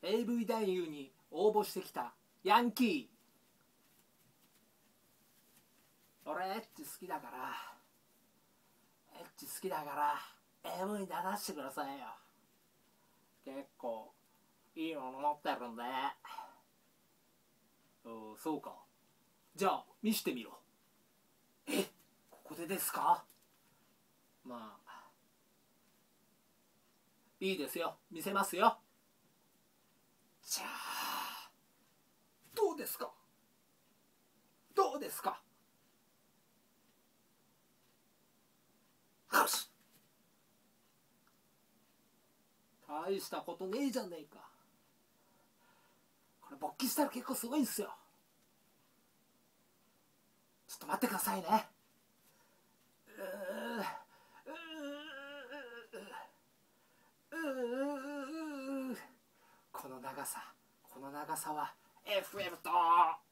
AV 男優に応募してきたヤンキー。俺エッチ好きだから AV に出してくださいよ。結構いいもの持ってるんで。そうか、じゃあ見してみろ。ここでですか？まあいいですよ、見せますよ。じゃあどうですか？よし、大したことねえじゃねえか。これ勃起したら結構すごいんすよ。ちょっと待ってくださいね。この長さは FM と